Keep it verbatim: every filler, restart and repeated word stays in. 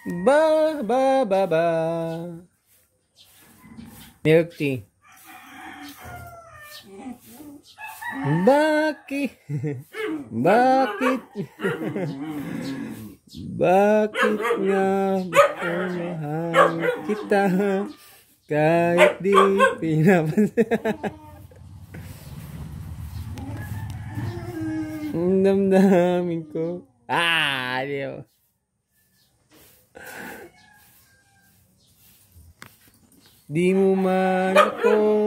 Ba, ba, ba, ba. Milk tea. Bakit? Bakit? Bakit nga gusto mahal kita kahit di pinapansin? Ang damdamin ko. Ah, adiyo. Di mo man ako